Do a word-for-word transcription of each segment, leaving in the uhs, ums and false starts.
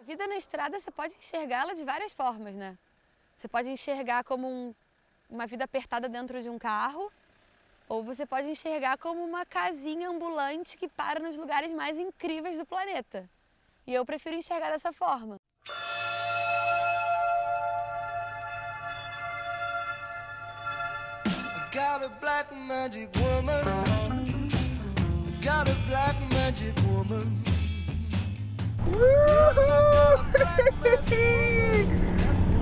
vida na estrada você pode enxergá-la de várias formas, né? Você pode enxergar como um, uma vida apertada dentro de um carro, ou você pode enxergar como uma casinha ambulante que para nos lugares mais incríveis do planeta. E eu prefiro enxergar dessa forma. Got a black magic woman. Got a black magic woman. Yes, I got a black magic woman.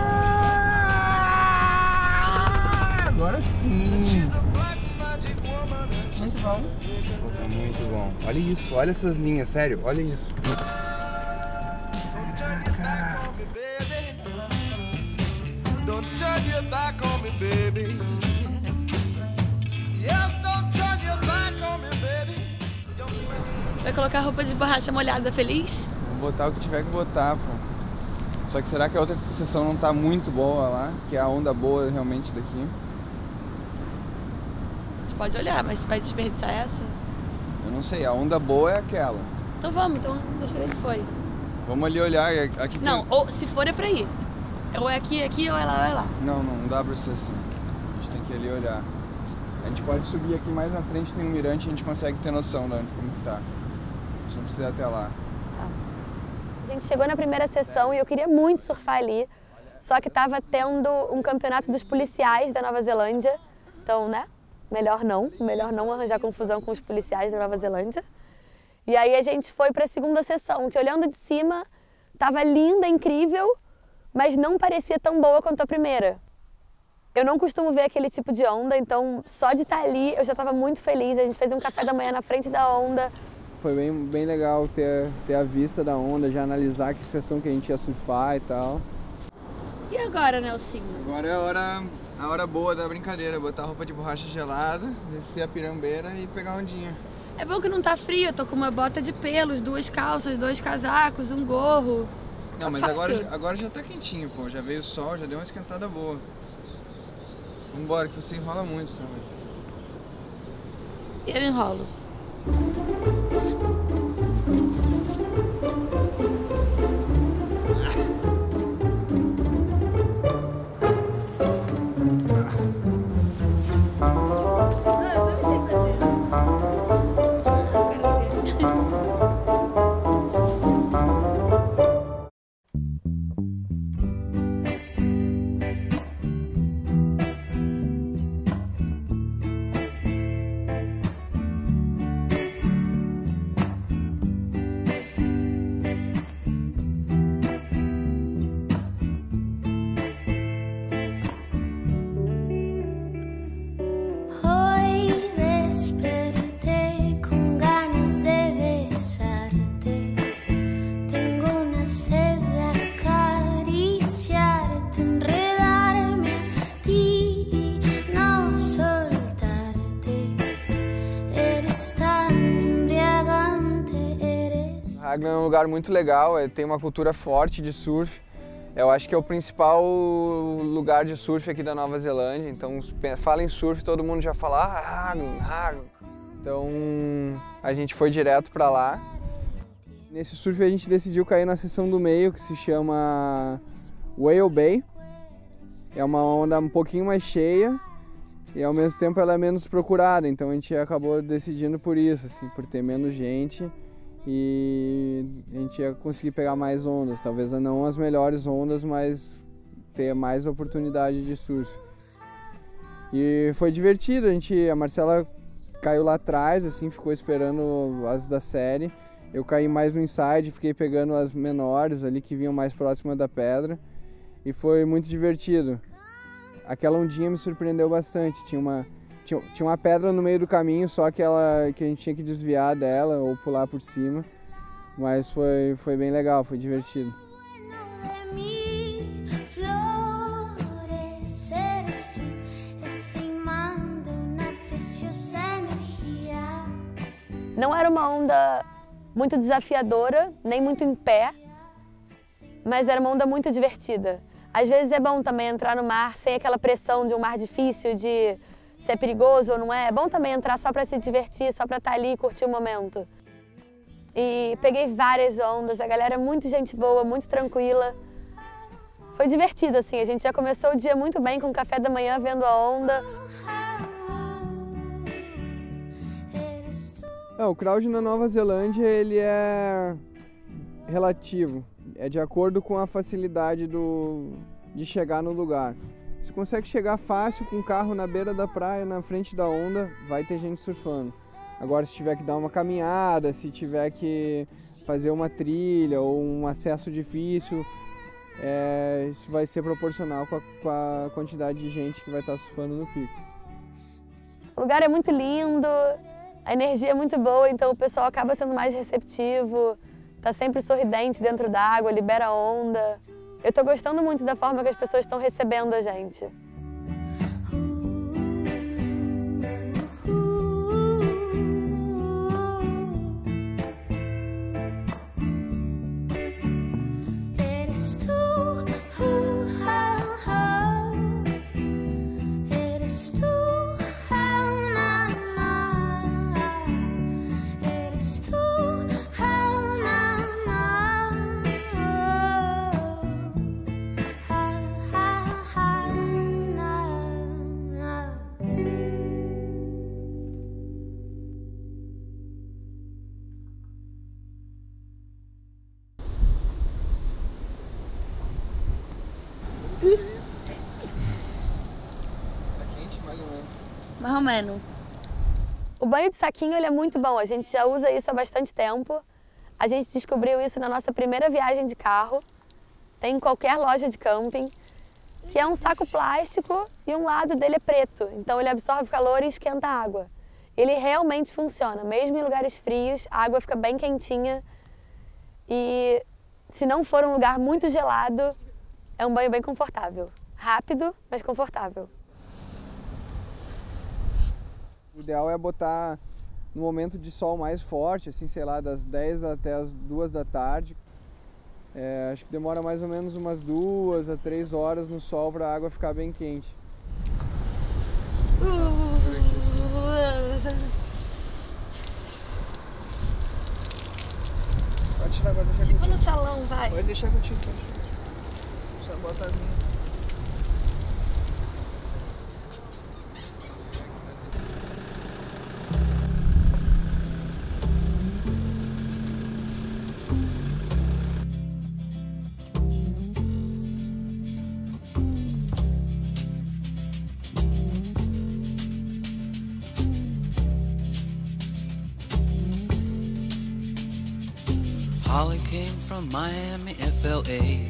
Ah, agora sim. She's a black magic woman. Muito bom. Muito bom. Olha isso, olha essas linhas, sério, olha isso. Don't turn your back on me, baby. Don't turn your back on me, baby. Yes, don't turn your back on me, baby. Vai colocar roupa de borracha molhada feliz? Vou botar o que tiver que botar, pô. Só que será que a outra sessão não tá muito boa lá? Que é a onda boa realmente daqui? A gente pode olhar, mas vai desperdiçar essa? Eu não sei, a onda boa é aquela. Então vamos, então das três foi. Vamos ali olhar, aqui Não, tem... ou se for é pra ir. Ou é aqui, aqui, ou é lá, ou é lá. Não, não, não dá pra ser assim. A gente tem que ir ali olhar. A gente pode subir aqui mais na frente, tem um mirante e a gente consegue ter noção de onde como que tá. A gente não precisa ir até lá. Tá. A gente chegou na primeira sessão e eu queria muito surfar ali, só que tava tendo um campeonato dos policiais da Nova Zelândia, então, né, melhor não, melhor não arranjar confusão com os policiais da Nova Zelândia. E aí a gente foi para a segunda sessão, que olhando de cima tava linda, incrível, mas não parecia tão boa quanto a primeira. Eu não costumo ver aquele tipo de onda, então só de estar ali eu já estava muito feliz. A gente fez um café da manhã na frente da onda. Foi bem, bem legal ter, ter a vista da onda, já analisar que sessão que a gente ia surfar e tal. E agora, Nelsinho? Agora é a hora, a hora boa da brincadeira, botar roupa de borracha gelada, descer a pirambeira e pegar a ondinha. É bom que não tá frio, eu tô com uma bota de pelos, duas calças, dois casacos, um gorro. Não, mas Fácil. agora, agora já tá quentinho, pô, já veio o sol, já deu uma esquentada boa. Vambora, que você enrola muito também. Eu enrolo. Raglan é um lugar muito legal, tem uma cultura forte de surf. Eu acho que é o principal lugar de surf aqui da Nova Zelândia. Então, fala em surf, todo mundo já fala ah, Raglan, Raglan. Então, a gente foi direto para lá. Nesse surf a gente decidiu cair na seção do meio, que se chama Whale Bay. É uma onda um pouquinho mais cheia e ao mesmo tempo ela é menos procurada. Então a gente acabou decidindo por isso, assim, por ter menos gente. E a gente ia conseguir pegar mais ondas, talvez não as melhores ondas, mas ter mais oportunidade de surf. E foi divertido, a, gente, a Marcela caiu lá atrás, assim, ficou esperando as da série. Eu caí mais no inside, fiquei pegando as menores ali que vinham mais próximas da pedra. E foi muito divertido. Aquela ondinha me surpreendeu bastante, tinha uma... Tinha, tinha uma pedra no meio do caminho, só que, ela, que a gente tinha que desviar dela ou pular por cima. Mas foi, foi bem legal, foi divertido. Não era uma onda muito desafiadora, nem muito em pé, mas era uma onda muito divertida. Às vezes é bom também entrar no mar sem aquela pressão de um mar difícil, de se é perigoso ou não é. É bom também entrar só para se divertir, só para estar ali e curtir o momento. e peguei várias ondas, a galera é muito gente boa, muito tranquila. Foi divertido, assim, a gente já começou o dia muito bem com o café da manhã vendo a onda. É, o crowd na Nova Zelândia, ele é relativo, é de acordo com a facilidade do, de chegar no lugar. Se consegue chegar fácil com o carro na beira da praia, na frente da onda, vai ter gente surfando. Agora, se tiver que dar uma caminhada, se tiver que fazer uma trilha ou um acesso difícil, é, isso vai ser proporcional com a, com a quantidade de gente que vai estar surfando no pico. O lugar é muito lindo, a energia é muito boa, então o pessoal acaba sendo mais receptivo, tá sempre sorridente dentro d'água, libera onda. Eu tô gostando muito da forma que as pessoas estão recebendo a gente. Tá quente, mais ou menos. Mais ou menos. O banho de saquinho ele é muito bom, a gente já usa isso há bastante tempo. A gente descobriu isso na nossa primeira viagem de carro. Tem em qualquer loja de camping, que é um saco plástico e um lado dele é preto. Então ele absorve calor e esquenta a água. Ele realmente funciona, mesmo em lugares frios, a água fica bem quentinha. E se não for um lugar muito gelado, é um banho bem confortável. Rápido, mas confortável. O ideal é botar no momento de sol mais forte, assim, sei lá, das dez até as duas da tarde. É, acho que demora mais ou menos umas duas a três horas no sol para a água ficar bem quente. Pode tirar agora, deixar Tipo contigo. no salão, vai. Pode deixar contigo, pode. Só bota a minha. Holly came from Miami, F L A,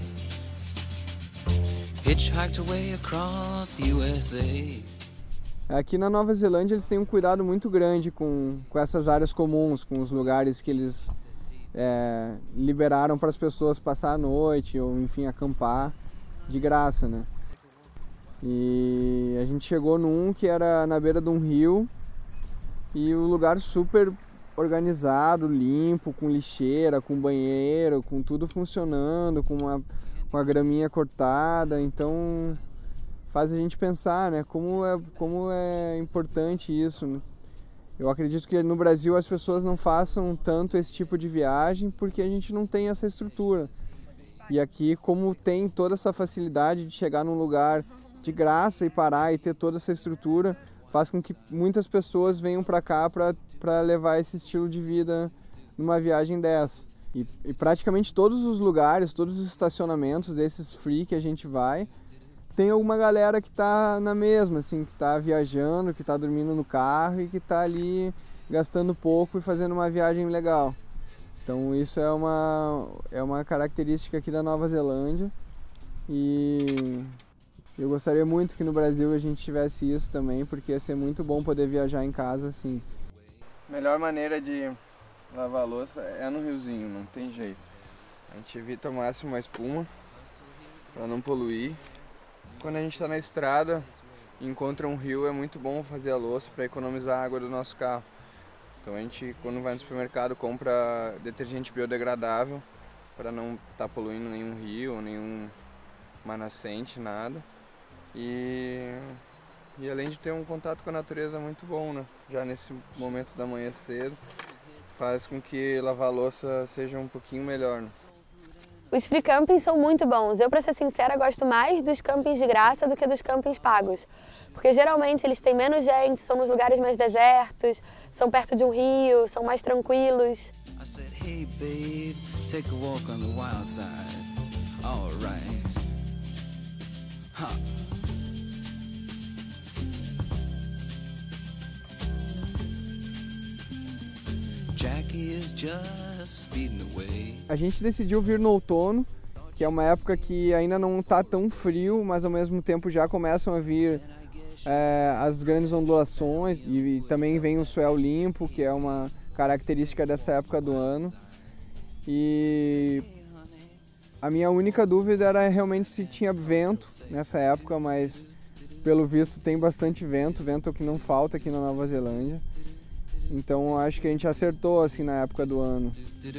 hitchhiked away across U S A. Aqui na Nova Zelândia eles têm um cuidado muito grande com, com essas áreas comuns, com os lugares que eles é, liberaram para as pessoas passar a noite ou enfim acampar de graça, né? E a gente chegou num que era na beira de um rio e o lugar super organizado, limpo, com lixeira, com banheiro, com tudo funcionando, com uma, com a graminha cortada, então faz a gente pensar, né, como é, como é importante isso, né? Eu acredito que no Brasil as pessoas não façam tanto esse tipo de viagem porque a gente não tem essa estrutura. E aqui, como tem toda essa facilidade de chegar num lugar de graça e parar e ter toda essa estrutura, faz com que muitas pessoas venham para cá para levar esse estilo de vida numa viagem dessa. E, e praticamente todos os lugares, todos os estacionamentos desses free que a gente vai, tem alguma galera que está na mesma, assim, que está viajando, que está dormindo no carro e que está ali gastando pouco e fazendo uma viagem legal. Então isso é uma, é uma característica aqui da Nova Zelândia e eu gostaria muito que no Brasil a gente tivesse isso também, porque ia ser muito bom poder viajar em casa assim. A melhor maneira de lavar a louça é no riozinho, não tem jeito. A gente evita ao máximo a espuma para não poluir. Quando a gente está na estrada e encontra um rio, é muito bom fazer a louça para economizar a água do nosso carro. Então a gente, quando vai no supermercado, compra detergente biodegradável para não estar tá poluindo nenhum rio, nenhuma nascente, nada. E, e além de ter um contato com a natureza muito bom, né? Já nesse momento da manhã cedo, faz com que lavar a louça seja um pouquinho melhor, né? Os free campings são muito bons. Eu, pra ser sincera, gosto mais dos campings de graça do que dos campings pagos. Porque geralmente eles têm menos gente, são nos lugares mais desertos, são perto de um rio, são mais tranquilos. I said, hey babe, take a walk on the wild side. All right. Huh. Jackie is just speeding away. A gente decidiu vir no outono, que é uma época que ainda não está tão frio, mas ao mesmo tempo já começam a vir é, as grandes ondulações e, e também vem o céu limpo, que é uma característica dessa época do ano. E a minha única dúvida era realmente se tinha vento nessa época, mas pelo visto tem bastante vento, vento é o que não falta aqui na Nova Zelândia. Então acho que a gente acertou assim na época do ano.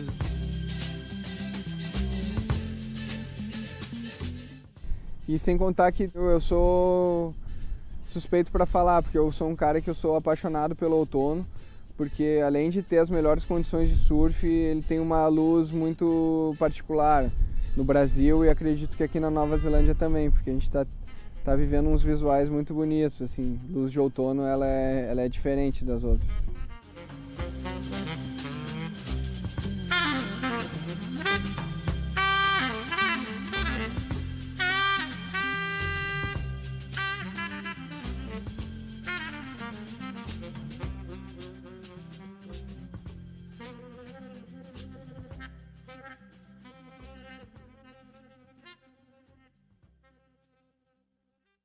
E sem contar que eu sou suspeito para falar, porque eu sou um cara que eu sou apaixonado pelo outono, porque além de ter as melhores condições de surf, ele tem uma luz muito particular no Brasil e acredito que aqui na Nova Zelândia também, porque a gente está tá vivendo uns visuais muito bonitos, assim, luz de outono ela é, ela é diferente das outras.